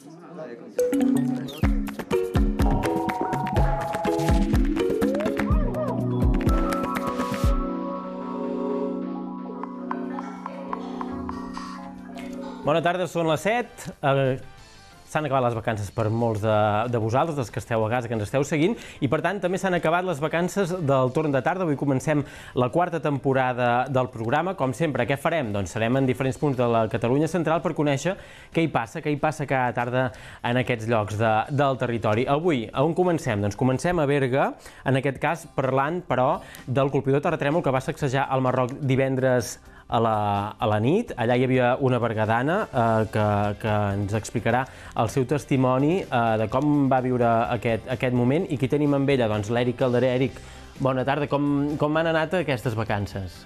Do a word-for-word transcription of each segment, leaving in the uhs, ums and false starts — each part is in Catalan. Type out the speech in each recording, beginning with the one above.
Bona tarda, són les set. S'han acabat les vacances per molts de vosaltres, dels que esteu a casa, que ens esteu seguint, i per tant també s'han acabat les vacances del torn de tarda. Avui comencem la quarta temporada del programa. Com sempre, què farem? Doncs serem en diferents punts de la Catalunya central per conèixer què hi passa, què hi passa cada tarda en aquests llocs del territori. Avui, on comencem? Doncs comencem a Berga, en aquest cas parlant, però, del colpidor terratrèmol que va sacsejar el Marroc divendres a la nit. Allà hi havia una bergadana que ens explicarà el seu testimoni de com va viure aquest moment. I qui tenim amb ella? Doncs l'Eric Calderer. Eric, bona tarda. Com han anat aquestes vacances?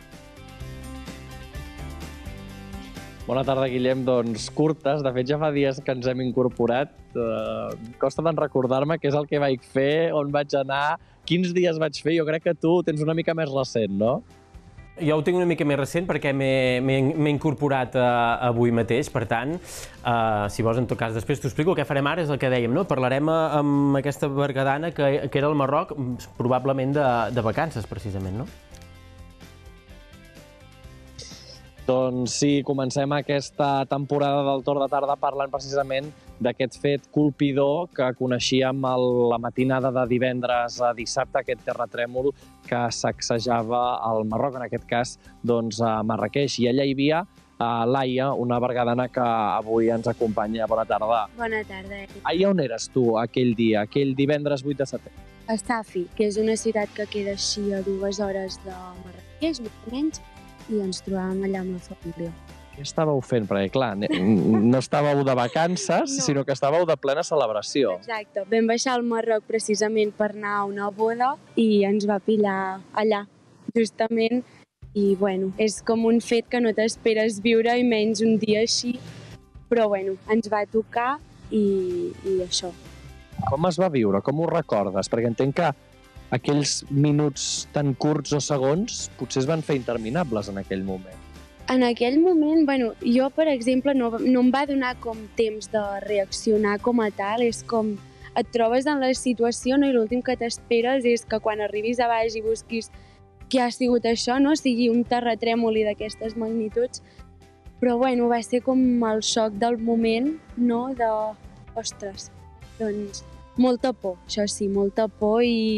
Bona tarda, Guillem. Doncs curtes. De fet, ja fa dies que ens hem incorporat. Costa tant recordar-me què és el que vaig fer, on vaig anar, quins dies vaig fer. Jo crec que tu ho tens una mica més recent, no? Jo ho tinc una mica més recent perquè m'he incorporat avui mateix, per tant, si vols, en tot cas, després t'ho explico. El que farem ara és el que dèiem, no? Parlarem amb aquesta bergadana que era al Marroc, probablement de vacances, precisament, no? Doncs sí, comencem aquesta temporada del Torn de Tarda parlant precisament d'aquest fet colpidor que coneixíem la matinada de divendres a dissabte, aquest terratrèmol que sacsejava el Marroc, en aquest cas a Marràqueix. I allà hi havia Laia, una bergadana que avui ens acompanya. Bona tarda. Bona tarda. Laia, on eres tu aquell dia, aquell divendres vuit de setembre? A Safi, que és una ciutat que queda així a dues hores de Marràqueix, més o menys, i ens trobàvem allà amb la família. Què estàveu fent? Perquè, clar, no estàveu de vacances, sinó que estàveu de plena celebració. Exacte. Vam baixar al Marroc precisament per anar a una boda i ens va pillar allà, justament. I, bueno, és com un fet que no t'esperes viure, i menys un dia així. Però, bueno, ens va tocar i això. Com es va viure? Com ho recordes? Perquè entenc que aquells minuts tan curts o segons potser es van fer interminables en aquell moment. En aquell moment, bueno, jo, per exemple, no, no em va donar com temps de reaccionar com a tal. És com et trobes en la situació, no? I l'últim que t'esperes és que quan arribis a baix i busquis què ha sigut això, no? Sigui un terratrèmol i d'aquestes magnituds. Però, bueno, va ser com el xoc del moment, no? De, ostres, doncs, molta por, això sí, molta por i,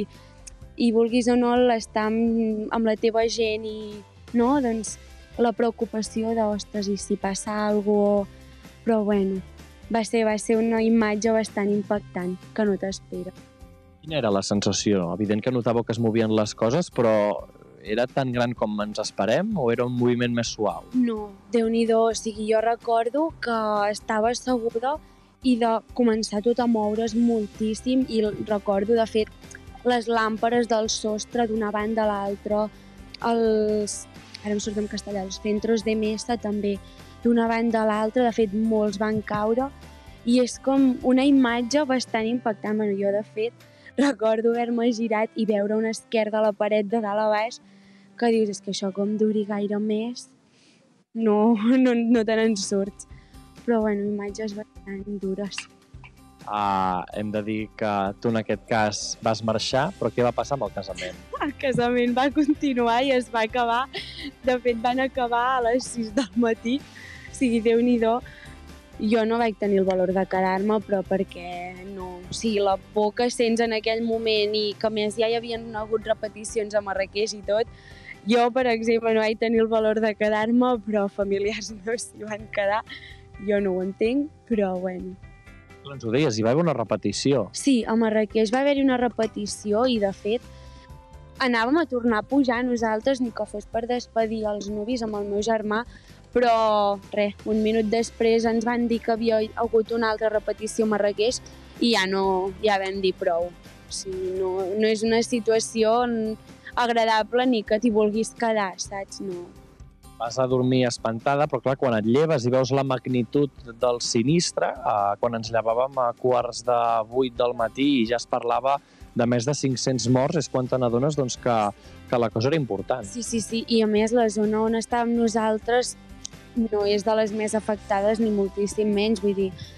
i vulguis o no, l'estar amb, amb la teva gent i, no? Doncs, la preocupació de, ostres, i si passa alguna cosa... Però, bueno, va ser, va ser una imatge bastant impactant, que no t'espera. Quina era la sensació? Evident que notàveu que es movien les coses, però era tan gran com ens esperem o era un moviment més suau? No, Déu-n'hi-do, o sigui, jo recordo que estava asseguda i de començar tot a moure's moltíssim, i recordo, de fet, les làmperes del sostre d'una banda a l'altra, els... ara em surt en castellà, els centros de mesa també, d'una banda a l'altra. De fet, molts van caure i és com una imatge bastant impactant. Bueno, jo, de fet, recordo haver-me girat i veure una esquerda a la paret de dalt a baix que dius, és que això com duri gaire més, no, no, no te n'en surts. Però, bueno, imatges bastant dures. Uh, hem de dir que tu en aquest cas vas marxar, però què va passar amb el casament? El casament va continuar i es va acabar. De fet, van acabar a les sis del matí. O sigui, Déu-n'hi-do. Jo no vaig tenir el valor de quedar-me, però perquè no... O sigui, la por que sents en aquell moment i que més ja hi havien hagut repeticions a Marràqueix i tot, jo, per exemple, no vaig tenir el valor de quedar-me, però familiars no s'hi van quedar. Jo no ho entenc, però bueno... Ens ho deies, hi va haver una repetició. Sí, a Marràqueix va haver-hi una repetició i, de fet, anàvem a tornar a pujar nosaltres, ni que fos per despedir els nuvis amb el meu germà, però res, un minut després ens van dir que havia hagut una altra repetició a Marràqueix i ja no, ja vam dir prou. O sigui, no, no és una situació agradable ni que t'hi vulguis quedar, saps? No. Vas a dormir espantada, però clar, quan et lleves i veus la magnitud del sinistre, eh, quan ens llevàvem a quarts de vuit del matí i ja es parlava de més de cinc-cents morts, és quan te n'adones doncs, que, que la cosa era important. Sí, sí, sí, i a més la zona on estàvem nosaltres no és de les més afectades ni moltíssim menys, vull dir,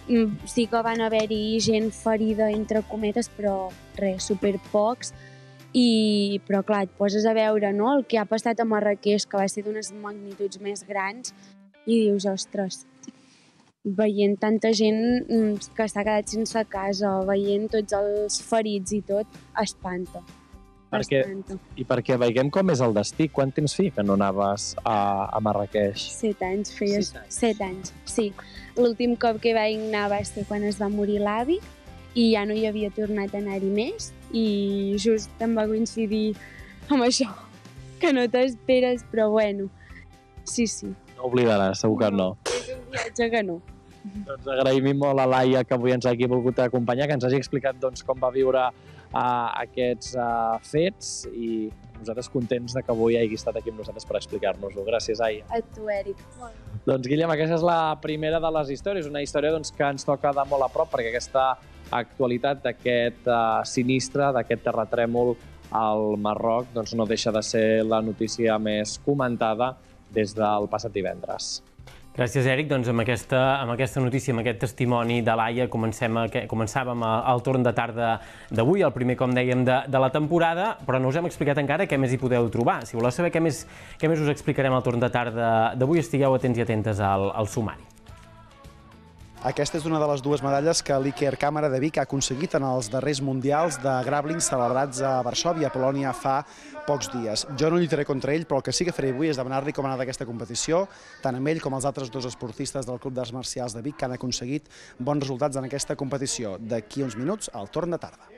sí que van haver-hi gent ferida, entre cometes, però res, superpocs. I, però clar, et poses a veure, no?, el que ha passat a Marràqueix, que va ser d'unes magnituds més grans, i dius, ostres, veient tanta gent que s'ha quedat sense casa, veient tots els ferits i tot, espanta. Perquè, I perquè veiem com és el destí. Quant temps feia que no anaves a, a Marràqueix? Set anys, feia set anys, sí. L'últim cop que vaig anar va ser quan es va morir l'avi i ja no hi havia tornat a anar-hi més i just em va coincidir amb això, que no t'esperes, però bueno, sí, sí. No oblidaràs, segur que no. És un viatge que no. Doncs agraïm molt a Laia que avui ens hagi volgut acompanyar, que ens hagi explicat doncs, com va viure uh, aquests uh, fets i nosaltres contents de que avui hagi estat aquí amb nosaltres per explicar-nos-ho. Gràcies, Laia. A tu, Eric. Doncs, Guillem, aquesta és la primera de les històries, una història doncs, que ens toca de molt a prop perquè aquesta actualitat d'aquest uh, sinistre, d'aquest terratrèmol al Marroc, doncs, no deixa de ser la notícia més comentada des del passat divendres. Gràcies, Eric. Doncs amb aquesta, amb aquesta notícia, amb aquest testimoni de Laia, comencem a, començàvem el torn de tarda d'avui, el primer, com dèiem, de, de la temporada, però no us hem explicat encara què més hi podeu trobar. Si voleu saber què més, què més us explicarem al torn de tarda d'avui, estigueu atents i atentes al, al sumari. Aquesta és una de les dues medalles que l'Iker Càmera de Vic ha aconseguit en els darrers mundials de gràbling celebrats a Varsòvia, a Polònia, fa pocs dies. Jo no lluitaré contra ell, però el que sí que faré avui és demanar-li com ha anat aquesta competició, tant amb ell com els altres dos esportistes del Club d'Arts Marcials de Vic que han aconseguit bons resultats en aquesta competició. D'aquí uns minuts, al torn de tarda.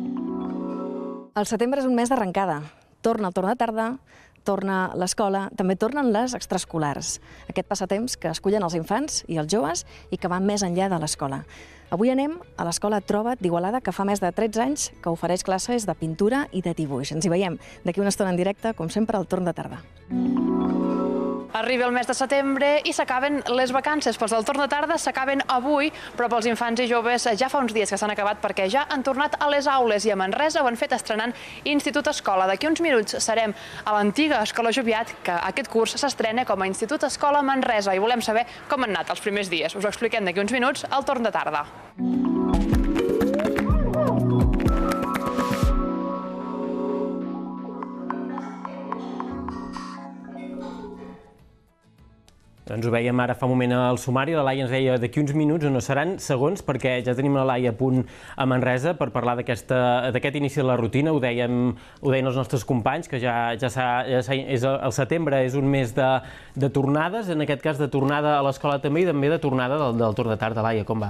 El setembre és un mes d'arrencada. Torna el torn de tarda, torna l'escola, també tornen les extraescolars, aquest passatemps que escullen els infants i els joves i que van més enllà de l'escola. Avui anem a l'escola Trobat d'Igualada, que fa més de tretze anys que ofereix classes de pintura i de dibuix. Ens hi veiem d'aquí una estona en directe, com sempre, al torn de tarda. Arriba el mes de setembre i s'acaben les vacances. Pels del torn de tarda s'acaben avui, però pels infants i joves ja fa uns dies que s'han acabat perquè ja han tornat a les aules i a Manresa ho han fet estrenant Institut Escola. D'aquí uns minuts serem a l'antiga Escola Joviat, que aquest curs s'estrena com a Institut Escola Manresa i volem saber com han anat els primers dies. Us ho expliquem d'aquí uns minuts al torn de tarda. Doncs ho veiem ara fa un moment al sumari, la Laia ens deia d'aquí uns minuts, o no seran segons, perquè ja tenim la Laia a punt a Manresa per parlar d'aquest inici de la rutina. Ho dèiem, ho deien els nostres companys, que ja, ja, ja és el setembre és un mes de, de tornades, en aquest cas de tornada a l'escola també i també de tornada del, del torn de tarda. Laia, com va?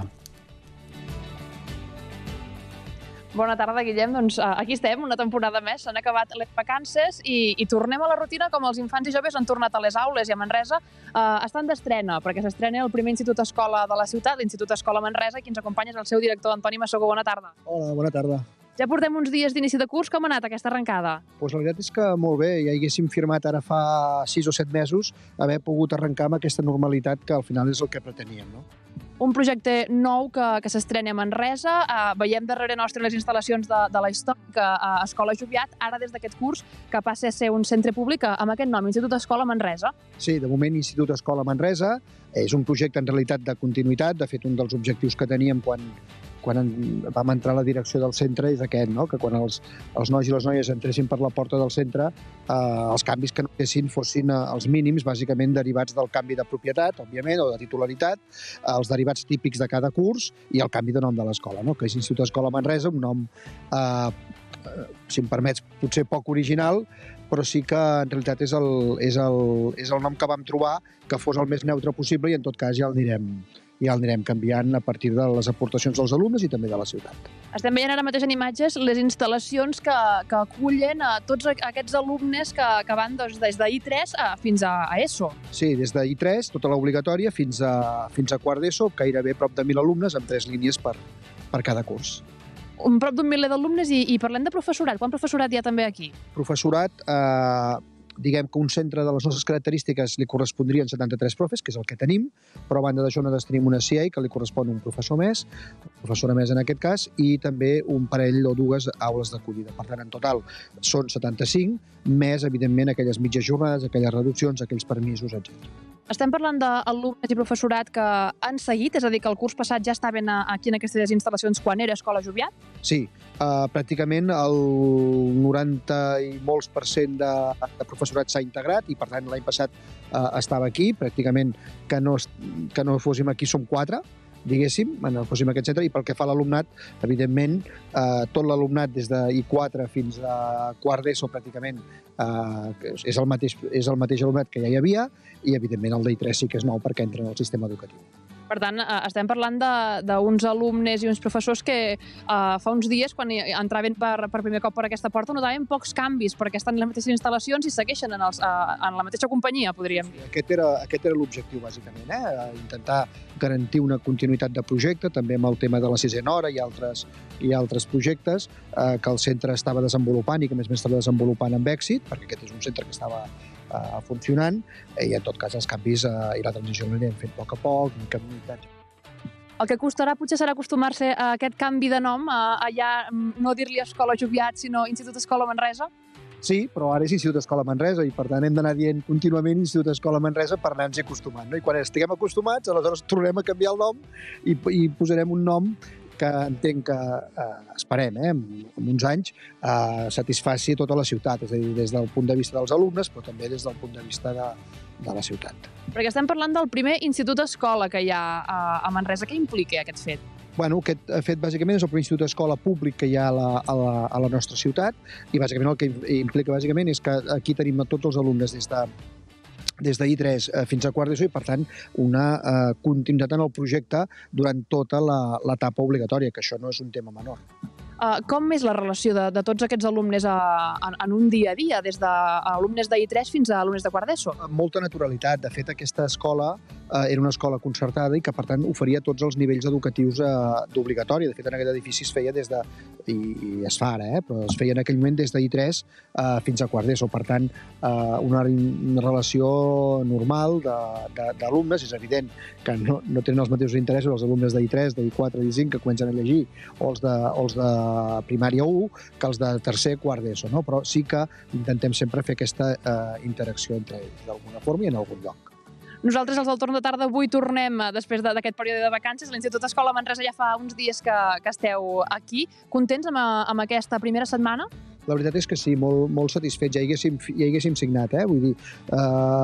Bona tarda, Guillem. Doncs aquí estem, una temporada més. S'han acabat les vacances i, i tornem a la rutina com els infants i joves han tornat a les aules i a Manresa eh, estan d'estrena, perquè s'estrena el primer Institut Escola de la ciutat, l'Institut Escola Manresa, i qui ens acompanya és el seu director, Antoni Massogó. Bona tarda. Hola, bona tarda. Ja portem uns dies d'inici de curs. Com ha anat aquesta arrencada? Pues la veritat és que molt bé. Ja haguéssim firmat ara fa sis o set mesos haver pogut arrencar amb aquesta normalitat que al final és el que preteníem, no? Un projecte nou que, que s'estrena a Manresa. Uh, veiem darrere nostre les instal·lacions de, de la històrica uh, Escola Joviat, ara des d'aquest curs que passa a ser un centre públic amb aquest nom, Institut Escola Manresa. Sí, de moment Institut Escola Manresa. És un projecte en realitat de continuïtat. De fet, un dels objectius que teníem quan, quan en, vam entrar a la direcció del centre és aquest, no? Que quan els, els nois i les noies entressin per la porta del centre, eh, els canvis que no fessin fossin eh, els mínims, bàsicament derivats del canvi de propietat, òbviament, o de titularitat, eh, els derivats típics de cada curs i el canvi de nom de l'escola, no? Que és Institut Escola Manresa, un nom, eh, si em permets, potser poc original, però sí que en realitat és el, és el, és el nom que vam trobar que fos el més neutre possible i en tot cas ja el anirem, ja el anirem canviant a partir de les aportacions dels alumnes i també de la ciutat. Estem veient ara mateix en imatges les instal·lacions que, que acullen a tots aquests alumnes que, que van doncs, des de I tres a, fins a, a ESO. Sí, des de I tres, tota l'obligatòria, fins a, fins a quart d'ESO, gairebé prop de mil alumnes amb tres línies per, per cada curs. Un prop d'un miler d'alumnes i, i parlem de professorat. Quant professorat hi ha també aquí? Professorat, eh, diguem que un centre de les nostres característiques li correspondrien setanta-tres profes, que és el que tenim, però a banda d'això nosaltres tenim una C I A que li correspon un professor més, professora més en aquest cas, i també un parell o dues aules d'acollida. Per tant, en total són setanta-cinc, més, evidentment, aquelles mitges jornades, aquelles reduccions, aquells permisos, etcètera. Estem parlant d'alumnes i professorat que han seguit, és a dir, que el curs passat ja estaven aquí en aquestes instal·lacions quan era Escola Joviat? Sí, uh, pràcticament el noranta i molts per cent de, de professorat s'ha integrat i, per tant, l'any passat uh, estava aquí. Pràcticament que no, que no fóssim aquí som quatre, diguéssim, en el fóssim aquest centre, i pel que fa a l'alumnat, evidentment, eh, tot l'alumnat des de I quatre fins a quart d'ESO pràcticament eh, és, el mateix, és el mateix alumnat que ja hi havia, i evidentment el d'I tres sí que és nou perquè entra en el sistema educatiu. Per tant, estem parlant d'uns alumnes i uns professors que uh, fa uns dies, quan entraven per, per primer cop per aquesta porta, notaven pocs canvis, perquè estan en les mateixes instal·lacions i segueixen en, els, uh, en la mateixa companyia, podríem dir. Aquest era, aquest era l'objectiu, bàsicament, eh? Intentar garantir una continuïtat de projecte, també amb el tema de la sisena hora i altres, i altres projectes eh, que el centre estava desenvolupant i que, a més a més, estava desenvolupant amb èxit, perquè aquest és un centre que estava funcionant, i en tot cas els canvis i la transició l'hem fet a poc a poc, en comunitats. El que costarà potser serà acostumar-se a aquest canvi de nom, a ja no dir-li Escola Joviat, sinó Institut Escola Manresa? Sí, però ara és Institut Escola Manresa i per tant hem d'anar dient contínuament Institut Escola Manresa per anar-nos acostumant. No? I quan estiguem acostumats, aleshores tornem a canviar el nom i, i posarem un nom que entenc que, eh, esperem, eh, en uns anys, eh, satisfaci tota la ciutat, és a dir, des del punt de vista dels alumnes, però també des del punt de vista de, de la ciutat. Perquè estem parlant del primer institut escola que hi ha a, a Manresa. Què implica aquest fet? Bueno, aquest fet bàsicament és el primer institut escola públic que hi ha a la, a la, a la nostra ciutat, i bàsicament el que implica bàsicament és que aquí tenim a tots els alumnes des de des de I tres fins a quart d'ESO i, per tant, una eh, continuïtat en el projecte durant tota l'etapa obligatòria, que això no és un tema menor. Uh, com és la relació de, de tots aquests alumnes a, en, en un dia a dia, des d'alumnes de I tres fins a alumnes de quart d'ESO? Amb molta naturalitat. De fet, aquesta escola eh, era una escola concertada i que, per tant, oferia tots els nivells educatius eh, d'obligatòria. De fet, en aquest edifici es feia des de... i, i es fa ara, eh, però es feia en aquell moment des d'I tres eh, fins a quart d'ESO. Per tant, eh, una, una relació normal d'alumnes. És evident que no, no tenen els mateixos interessos els alumnes d'I tres, d'I quatre, d'I cinc, que comencen a llegir, o els de, o els de primària u, que els de tercer, quart d'ESO, no? Però sí que intentem sempre fer aquesta eh, interacció entre ells, d'alguna forma i en algun lloc. Nosaltres, els del torn de tarda, avui tornem, després d'aquest període de vacances. L'Institut Escola Manresa ja fa uns dies que, que esteu aquí. Contents amb, amb aquesta primera setmana? La veritat és que sí, molt, molt satisfets, ja hi haguéssim, ja hi haguéssim signat, eh? Vull dir, eh,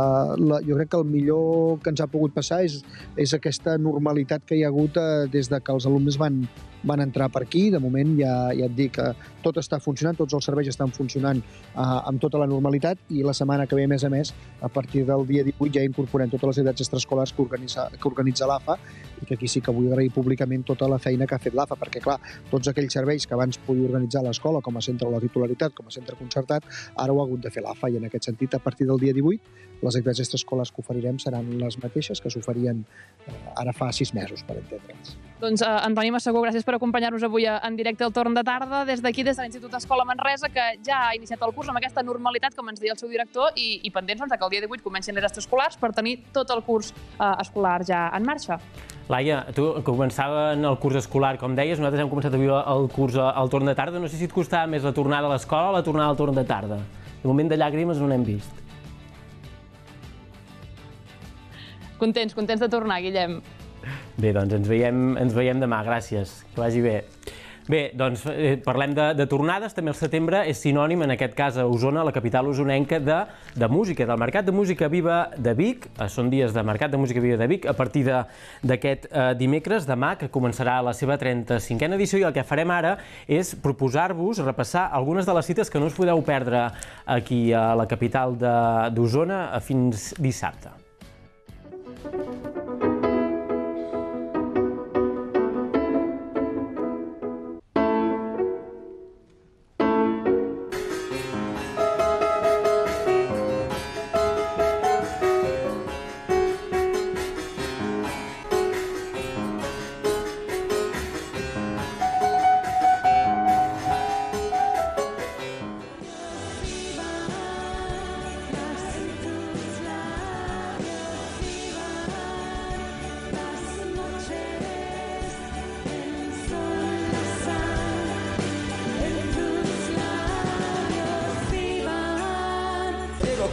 la, jo crec que el millor que ens ha pogut passar és, és aquesta normalitat que hi ha hagut eh, des de que els alumnes van, van entrar per aquí. De moment ja, ja et dic que tot està funcionant, tots els serveis estan funcionant eh, amb tota la normalitat, i la setmana que ve, a més a més, a partir del dia divuit ja incorporem totes les activitats extraescolars que organitza, que organitza l'A F A, i que aquí sí que vull agrair públicament tota la feina que ha fet l'A F A, perquè, clar, tots aquells serveis que abans podia organitzar l'escola com a centre de la titularitat, com a centre concertat, ara ho ha hagut de fer l'A F A, i en aquest sentit, a partir del dia divuit, les activitats extraescolars que oferirem seran les mateixes que s'oferien eh, ara fa sis mesos, per entendre'ns. Doncs, eh, Antoni Massagó, gràcies per acompanyar-nos avui en directe al torn de tarda, des d'aquí, des de l'Institut Escola Manresa, que ja ha iniciat el curs amb aquesta normalitat, com ens deia el seu director, i, i pendents doncs, que el dia divuit comencin les extraescolars per tenir tot el curs eh, escolar ja en marxa. Laia, tu començaven el curs escolar, com deies, nosaltres hem començat a viure el curs al torn de tarda. No sé si et costava més la tornada a l'escola o la tornada al torn de tarda. De moment de llàgrimes no n'hem vist. Contents, contents de tornar, Guillem. Bé, doncs ens veiem, ens veiem demà. Gràcies. Que vagi bé. Bé, doncs eh, parlem de, de tornades. També el setembre és sinònim, en aquest cas a Osona, la capital osonenca, de, de música, del Mercat de Música Viva de Vic. Són dies de Mercat de Música Viva de Vic a partir d'aquest eh, dimecres, demà, que començarà la seva trenta-cinquena edició, i el que farem ara és proposar-vos repassar algunes de les cites que no us podeu perdre aquí a la capital d'Osona fins dissabte.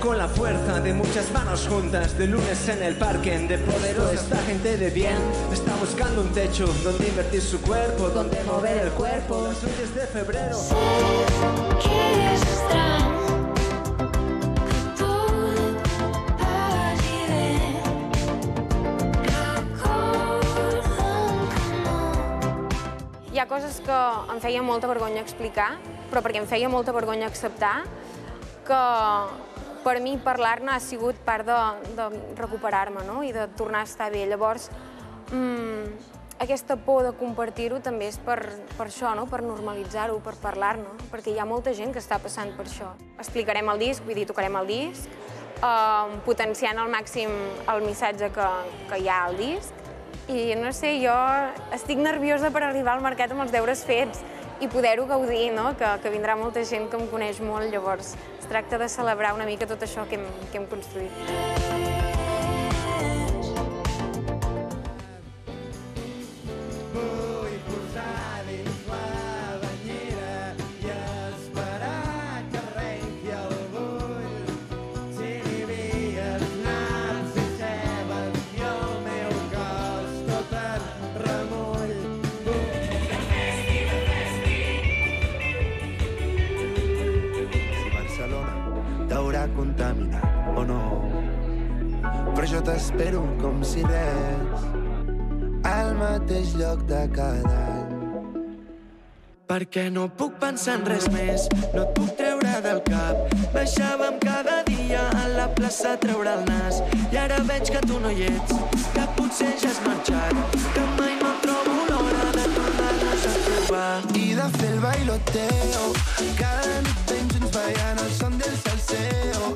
con la fuerza de muchas manos juntas, de lunes en el parque, de poderosa. Esta gente de bien está buscando un techo donde invertir su cuerpo, donde mover el cuerpo. Las noches de febrero. Sé que és estrany que tot vagi bé. Recorda'm que no. Hi ha coses que em feia molta vergonya explicar, però perquè em feia molta vergonya acceptar, que per mi parlar-ne ha sigut part de, de recuperar-me, no? I de tornar a estar bé. Llavors, mmm, aquesta por de compartir-ho també és per, per això, no? Per normalitzar-ho, per parlar-ne, perquè hi ha molta gent que està passant per això. Explicarem el disc, vull dir, tocarem el disc, eh, potenciant al màxim el missatge que, que hi ha al disc. I no sé, jo estic nerviosa per arribar al mercat amb els deures fets i poder-ho gaudir, no? Que, que vindrà molta gent que em coneix molt, llavors es tracta de celebrar una mica tot això que hem, que hem construït. Contaminat o no, però jo t'espero com si res al mateix lloc de cada any, perquè no puc pensar en res més, no et puc treure del cap. Baixàvem cada dia a la plaça a treure el nas i ara veig que tu no hi ets, que potser ja has marxat, que mai no trobo l'hora de tornar-nos a trobar i de fer el bailoteo cada nit ben junts ballant el son del salseo.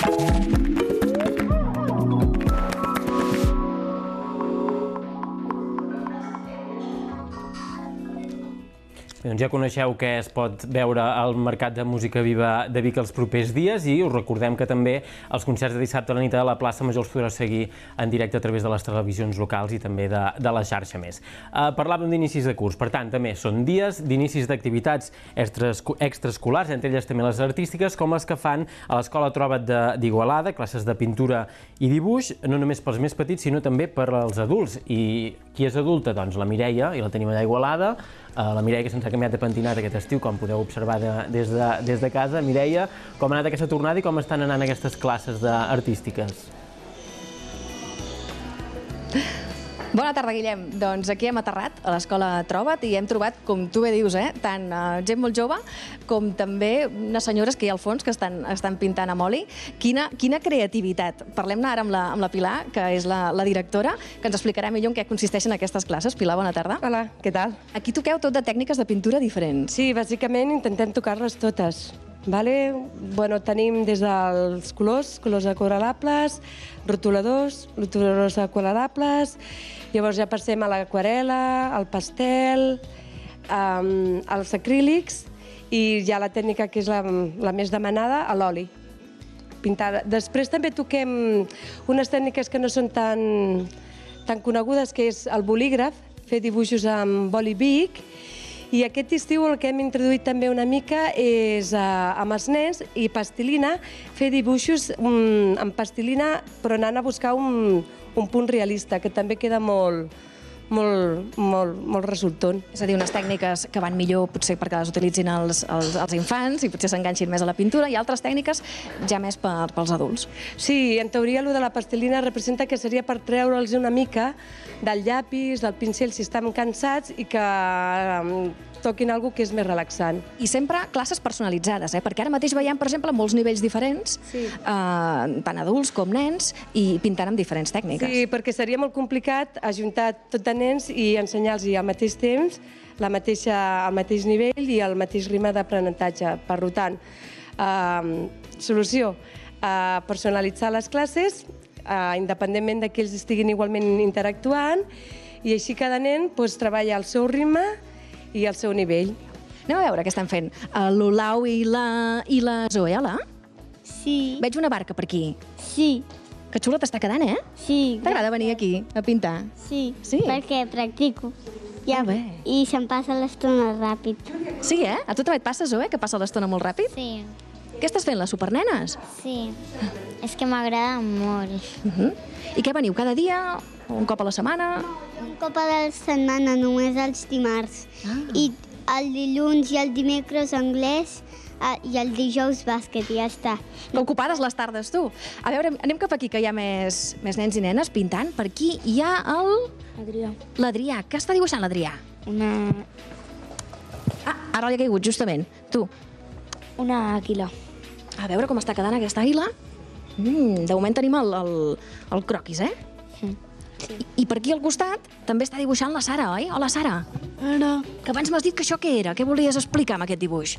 Doncs ja coneixeu què es pot veure al Mercat de Música Viva de Vic els propers dies i us recordem que també els concerts de dissabte a la nit a la plaça Major els podreu seguir en directe a través de les televisions locals i també de, de la xarxa més. Uh, parlàvem d'inicis de curs, per tant, també són dies d'inicis d'activitats extraescolars, entre elles també les artístiques, com les que fan a l'Escola Trobat d'Igualada, classes de pintura i dibuix, no només pels més petits, sinó també per als adults. I qui és adulta? Doncs la Mireia, i la tenim allà a Igualada, Uh, la Mireia, que se'ns ha canviat de pentinat aquest estiu, com podeu observar de, des, de, des de casa. Mireia, com ha anat aquesta tornada i com estan anant aquestes classes artístiques? Bona tarda, Guillem. Doncs aquí hem aterrat a l'Escola Trobat i hem trobat, com tu bé dius, eh, tant uh, gent molt jove com també unes senyores que hi ha al fons que estan, estan pintant amb oli. Quina, quina creativitat. Parlem-ne ara amb la, amb la Pilar, que és la, la directora, que ens explicarà millor en què consisteixen aquestes classes. Pilar, bona tarda. Hola, què tal? Aquí toqueu tot de tècniques de pintura diferents. Sí, bàsicament intentem tocar-les totes. Vale? Bueno, tenim des dels colors, colors aquarel·lables, rotuladors, rotuladors aquarel·lables, llavors ja passem a l'aquarela, al pastel, um, als acrílics i ja la tècnica que és la, la més demanada, a l'oli. Pintada. Després també toquem unes tècniques que no són tan, tan conegudes, que és el bolígraf, fer dibuixos amb boli Bic. I aquest estiu el que hem introduït també una mica és eh, amb els nens i pastilina, fer dibuixos um, amb pastilina però anant a buscar un, un punt realista, que també queda molt, molt, molt, molt resultant. És a dir, unes tècniques que van millor potser perquè les utilitzin els, els, els infants i potser s'enganxin més a la pintura, i altres tècniques ja més per, pels adults. Sí, en teoria el de la pastilina representa que seria per treure'ls una mica del llapis, del pincell, si estan cansats, i que um, toquin alguna cosa que és més relaxant. I sempre classes personalitzades, eh? Perquè ara mateix veiem, per exemple, molts nivells diferents, sí. eh, tant adults com nens, i pintant amb diferents tècniques. Sí, perquè seria molt complicat ajuntar tot de nens i ensenyar-los al mateix temps la mateixa, el mateix nivell i el mateix ritme d'aprenentatge. Per tant, eh, solució, eh, personalitzar les classes, eh, independentment de que ells estiguin igualment interactuant, i així cada nen pues, treballa al seu ritme i al seu nivell. Anem a veure què estan fent. L'Olau i la, i la Zoe, hola? Sí. Veig una barca per aquí. Sí. Que xula t'està quedant, eh? Sí. T'agrada venir aquí a pintar? Sí, sí? Perquè practico. Ja, bé. I se'm passa l'estona ràpid. Sí, eh? A tu també et passa, Zoe, que passa l'estona molt ràpid? Sí. Què estàs fent, les supernenes? Sí, és que m'agrada molt. Uh -huh. I què veniu, cada dia? Un cop a la setmana? Un cop a la setmana, només els dimarts. Ah. I el dilluns i el dimecres anglès i el dijous bàsquet, i ja està. Que ocupades les tardes, tu. A veure, anem cap aquí, que hi ha més, més nens i nenes pintant. Per aquí hi ha el... Adrià. L'Adrià. Què està dibuixant l'Adrià? Una... Ah, ara li ha caigut, justament. Tu. Una àguila. A veure com està quedant aquesta àguila. Mm, de moment tenim el, el, el croquis, eh? Sí. I, I per aquí al costat també està dibuixant la Sara, oi? Hola, Sara. Hola. Que abans m'has dit que això què era? Què volies explicar amb aquest dibuix?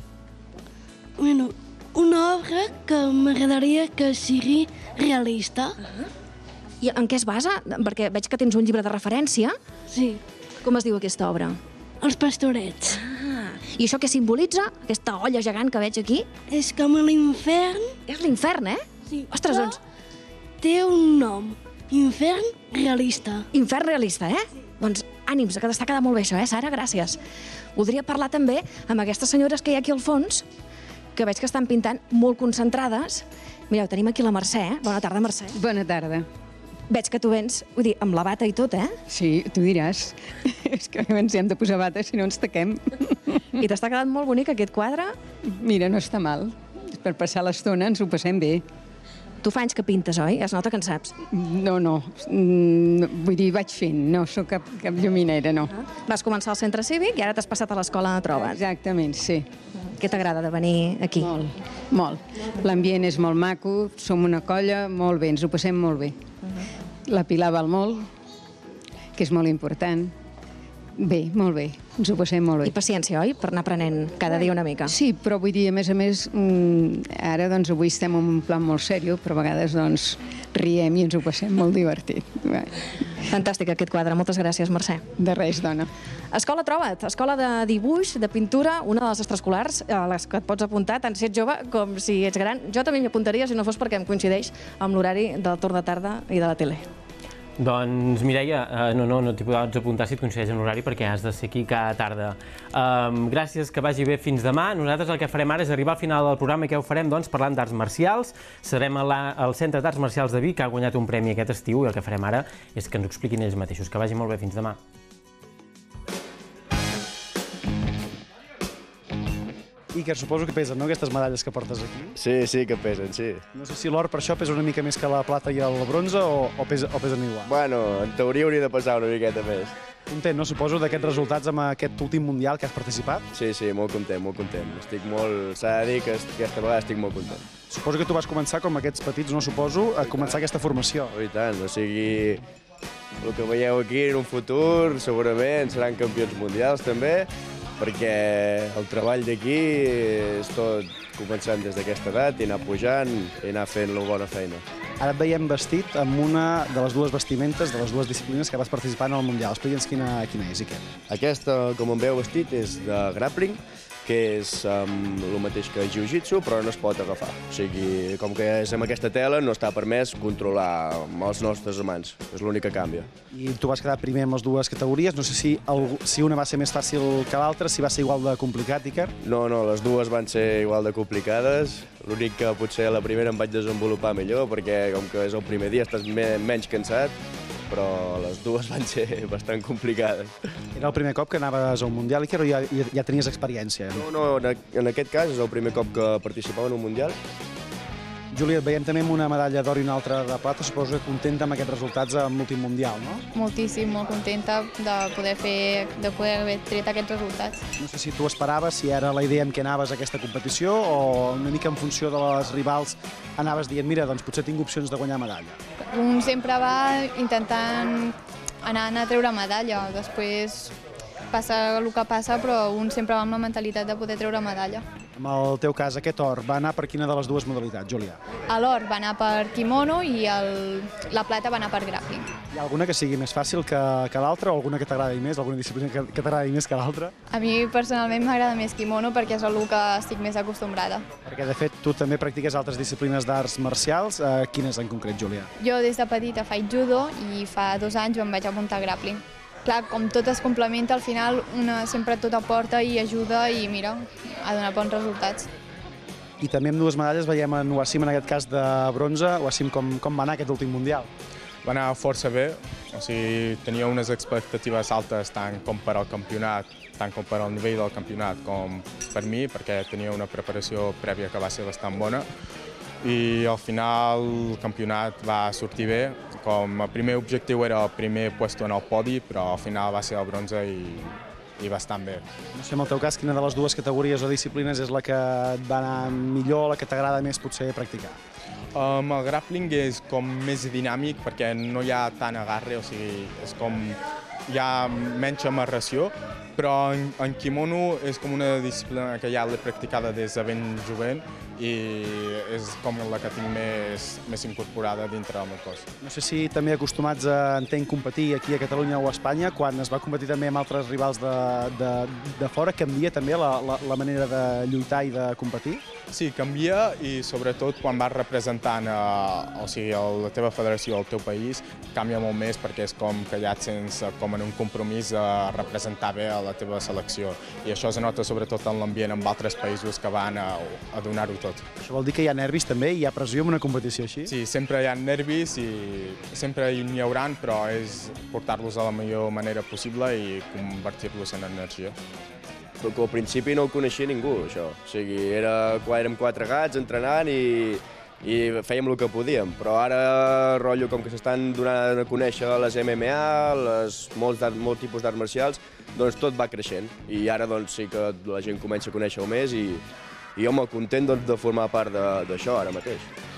Bueno, una obra que m'agradaria que sigui realista. Uh -huh. I en què es basa? Perquè veig que tens un llibre de referència. Sí. Com es diu aquesta obra? Els pastorets. Ah, i això què simbolitza? Aquesta olla gegant que veig aquí? És com l'infern. És l'infern, eh? Sí. Ostres, doncs... Té un nom. Infern realista. Infern realista, eh? Sí. Doncs ànims, que t'està quedant molt bé això, eh, Sara? Gràcies. Voldria parlar també amb aquestes senyores que hi ha aquí al fons, que veig que estan pintant molt concentrades. Mireu, tenim aquí la Mercè, eh? Bona tarda, Mercè. Bona tarda. Veig que tu vens, vull dir, amb la bata i tot, eh? Sí, tu diràs. És que ens hem de posar bata, si no ens taquem. I t'està quedant molt bonic aquest quadre? Mira, no està mal. Per passar l'estona ens ho passem bé. Tu fa anys que pintes, oi? Es nota que en saps. No, no. Vull dir, vaig fent. No sóc cap, cap lluminera, no. Ah. Vas començar al centre cívic i ara t'has passat a l'escola de Troves. Exactament, sí. Què t'agrada de venir aquí? Molt, molt. L'ambient és molt maco, som una colla, molt bé, ens ho passem molt bé. La Pilar val molt, que és molt important. Bé, molt bé, ens ho passem molt bé. I paciència, oi? Per anar aprenent cada dia una mica. Sí, però vull dir, a més a més, ara doncs avui estem en un plan molt seriós, però a vegades doncs riem i ens ho passem molt divertit. Fantàstic aquest quadre, moltes gràcies, Mercè. De res, dona. Escola Troba't, escola de dibuix, de pintura, una de les extraescolars a les que et pots apuntar, tant si ets jove com si ets gran. Jo també m'hi apuntaria, si no fos perquè em coincideix amb l'horari del torn de tarda i de la tele. Doncs, Mireia, uh, no, no, no t'hi pots apuntar si et coincideix en l'horari perquè has de ser aquí cada tarda. Um, gràcies, que vagi bé fins demà. Nosaltres el que farem ara és arribar al final del programa i què ho farem? Doncs parlant d'arts marcials. Serem a la, al Centre d'Arts Marcials de Vic, que ha guanyat un premi aquest estiu, i el que farem ara és que ens ho expliquin ells mateixos. Que vagi molt bé, fins demà. Iker, suposo que pesen, no, aquestes medalles que portes aquí? Sí, sí, que pesen, sí. No sé si l'or per això pesa una mica més que la plata i el bronze o, o, pesa, o pesen igual? Bueno, en teoria hauria de pesar una miqueta més. Content, no? Suposo d'aquests resultats amb aquest últim Mundial que has participat? Sí, sí, molt content, molt content. Estic molt... S'ha de dir que aquesta vegada estic molt content. Suposo que tu vas començar, com aquests petits, no suposo, a començar aquesta formació. Oh, i tant, o sigui... El que veieu aquí en un futur segurament seran campions mundials també, perquè el treball d'aquí és tot començant des d'aquesta edat i anar pujant i anar fent la bona feina. Ara et veiem vestit amb una de les dues vestimentes, de les dues disciplines que vas participar en el Mundial. Explica'ns quina, quina és, Iker. Aquesta, com em veu vestit, és de grappling, que és um, el mateix que jiu-jitsu, però no es pot agafar. O sigui, com que és amb aquesta tela, no està permès controlar amb els nostres mans. És l'únic que canvia. I tu vas quedar primer amb les dues categories. No sé si, el, si una va ser més fàcil que l'altra, si va ser igual de complicat, Iker? No, no, les dues van ser igual de complicades. L'únic que potser la primera em vaig desenvolupar millor, perquè com que és el primer dia estàs menys cansat, però les dues van ser bastant complicades. Era el primer cop que anaves a un Mundial, Iker, o ja, ja, ja tenies experiència? No, no, en aquest cas és el primer cop que participava en un Mundial. Júlia, et veiem també amb una medalla d'or i una altra de plata. Suposo que contenta amb aquests resultats amb l'últim Mundial, no? Moltíssim, molt contenta de poder fer, de poder haver tret aquests resultats. No sé si tu esperaves, si era la idea amb què anaves a aquesta competició o una mica en funció de les rivals anaves dient, mira, doncs potser tinc opcions de guanyar medalla. Un sempre va intentant anar, anar a treure medalla, després passa el que passa, però un sempre va amb la mentalitat de poder treure medalla. En el teu cas, aquest or va anar per quina de les dues modalitats, Júlia? L'or va anar per kimono i el, la plata va anar per grappling. Hi ha alguna que sigui més fàcil que, que l'altra o alguna que t'agradi més, alguna disciplina que, que t'agradi més que l'altra? A mi personalment m'agrada més kimono perquè és el que estic més acostumbrada. Perquè de fet tu també practiques altres disciplines d'arts marcials. Eh, quines en concret, Júlia? Jo des de petita faig judo i fa dos anys em vaig apuntar a grappling. Clar, com tot es complementa, al final una sempre tot aporta i ajuda i mira, ha donat bons resultats. i també amb dues medalles veiem en Wassim, en aquest cas de bronze. Wassim, com, com va anar aquest últim Mundial? Va anar força bé, o sigui, tenia unes expectatives altes tant com per al campionat, tant com per al nivell del campionat com per mi, perquè tenia una preparació prèvia que va ser bastant bona. I al final el campionat va sortir bé, com a primer objectiu era el primer puesto en el podi, però al final va ser el bronze i, i bastant bé. No sé, en el teu cas, quina de les dues categories o disciplines és la que et va anar millor, la que t'agrada més potser practicar? Um, el grappling és com més dinàmic perquè no hi ha tant agarre, o sigui, és com hi ha menys amarració, però en, en kimono és com una disciplina que ja l'he practicada des de ben jovent i és com la que tinc més, més incorporada dintre del meu cos. No sé si també acostumats a, entenc, competir aquí a Catalunya o a Espanya, quan es va competir també amb altres rivals de, de, de fora, canvia també la, la, la manera de lluitar i de competir? Sí, canvia i sobretot quan vas representant a, o sigui, a la teva federació, al teu país, canvia molt més perquè és com que ja et sents com en un compromís a representar bé a la teva selecció. I això es nota sobretot en l'ambient amb altres països que van a, a donar-ho tot. Això vol dir que hi ha nervis també? Hi ha pressió en una competició així? Sí, sempre hi ha nervis i sempre n'hi haurà, però és portar-los de la millor manera possible i convertir-los en energia. Perquè al principi no ho coneixia ningú, això. O sigui, era, quan érem quatre gats entrenant i, i fèiem el que podíem. Però ara, rotllo, com que s'estan donant a conèixer les M M A, les, molts, molts tipus d'arts marcials, doncs tot va creixent. I ara doncs, sí que la gent comença a conèixer-ho més i, i home, content doncs, de formar part d'això ara mateix.